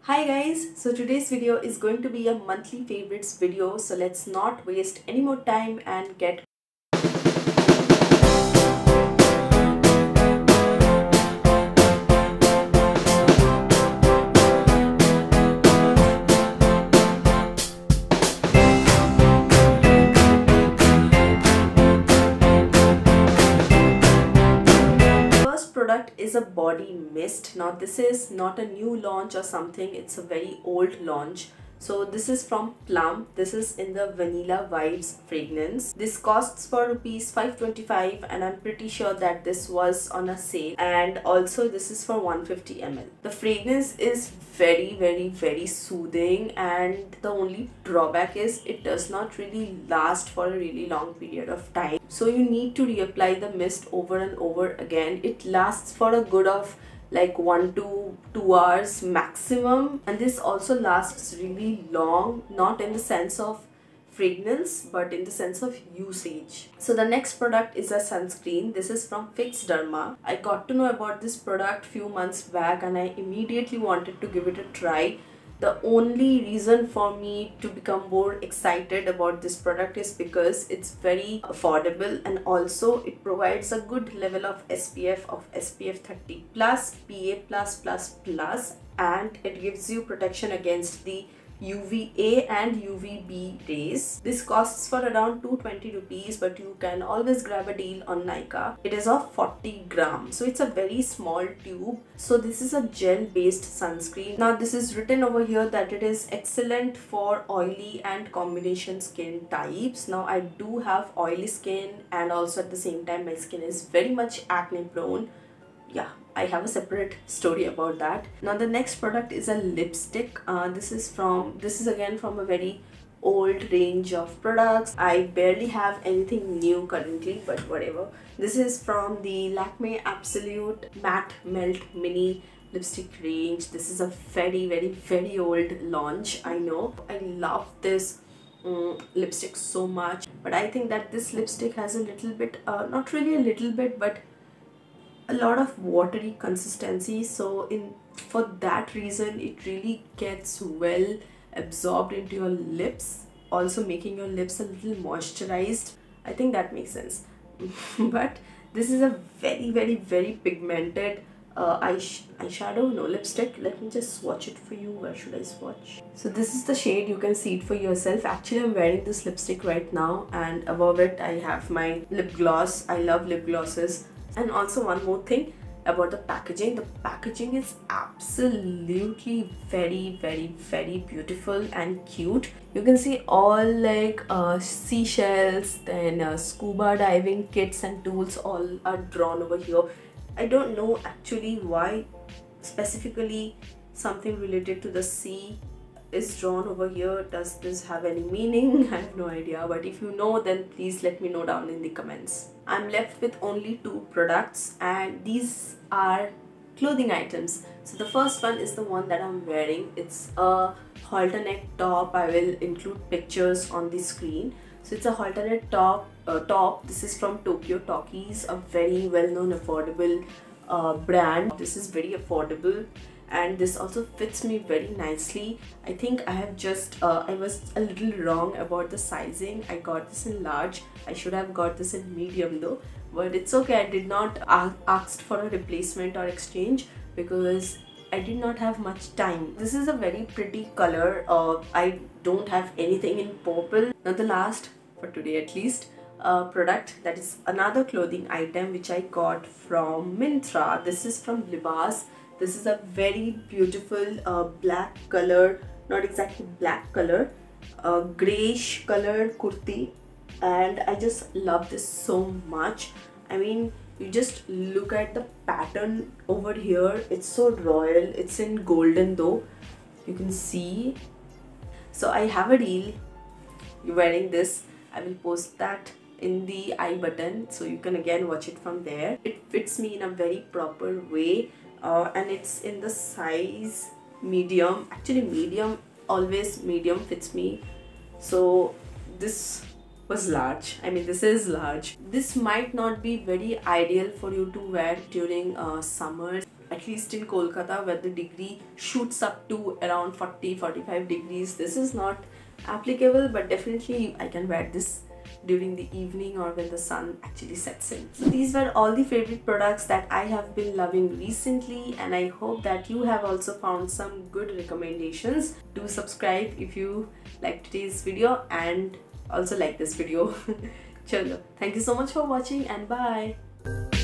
Hi guys, so today's video is going to be a monthly favorites video, so let's not waste any more time and get product is a body mist. Now this is not a new launch or something, it's a very old launch. So this is from Plum. This is in the Vanilla Vibes fragrance. This costs for rupees 525 and I'm pretty sure that this was on a sale, and also this is for 150 ml. The fragrance is very soothing, and the only drawback is it does not really last for a really long period of time. So you need to reapply the mist over and over again. It lasts for a good of like 1 to 2 hours maximum, and this also lasts really long, not in the sense of fragrance but in the sense of usage. So the next product is a sunscreen. This is from Fix Derma. I got to know about this product few months back and I immediately wanted to give it a try. The only reason for me to become more excited about this product is because it's very affordable, and also it provides a good level of SPF of SPF 30 plus, PA+++, and it gives you protection against the UVA and UVB rays. This costs for around 220 rupees, but you can always grab a deal on Nykaa. It is of 40 grams, so it's a very small tube. So this is a gel based sunscreen. Now this is written over here that it is excellent for oily and combination skin types. Now I do have oily skin, and also at the same time my skin is very much acne prone. Yeah, I have a separate story about that. Now the next product is a lipstick. This is again from a very old range of products. I barely have anything new currently, but whatever. This is from the Lakme Absolute Matte Melt Mini lipstick range. This is a very old launch, I know. I love this lipstick so much, but I think that this lipstick has a little bit, not really a little bit, but a lot of watery consistency. So for that reason it really gets well absorbed into your lips, also making your lips a little moisturized. I think that makes sense. But this is a very pigmented eyeshadow, no, lipstick. Let me just swatch it for you. Where should I swatch? So this is the shade. You can see it for yourself. Actually I'm wearing this lipstick right now, and above it I have my lip gloss. I love lip glosses. And also one more thing about the packaging. The packaging is absolutely very beautiful and cute. You can see all like seashells, then scuba diving kits and tools all are drawn over here. I don't know actually why specifically something related to the sea is drawn over here. Does this have any meaning? I have no idea, but if you know, then please let me know down in the comments. I'm left with only 2 products, and these are clothing items. So the first one is the one that I'm wearing. It's a halter neck top. I will include pictures on the screen. So it's a halter neck top. This is from Tokyo Talkies, a very well-known affordable brand. This is very affordable, and this also fits me very nicely. I think I have just I was a little wrong about the sizing. I got this in large. I should have got this in medium though, but it's okay. I did not ask for a replacement or exchange because I did not have much time. This is a very pretty color. I don't have anything in purple. Now the last, for today at least, product, that is another clothing item which I got from Myntra. This is from Libas. This is a very beautiful black color, not exactly black color, grayish color kurti, and I just love this so much. I mean, you just look at the pattern over here. It's so royal. It's in golden though, you can see. So I have a reel wearing this. I will post that in the I button, so you can again watch it from there. It fits me in a very proper way. And it's in the size medium. Actually always medium fits me. So this was large. I mean, this is large. This might not be very ideal for you to wear during summer. at least in Kolkata where the degree shoots up to around 40-45 degrees. This is not applicable, but definitely I can wear this during the evening or when the sun actually sets in. So these were all the favorite products that I have been loving recently, and I hope that you have also found some good recommendations. Do subscribe if you like today's video and also like this video. Chalo, thank you so much for watching and bye.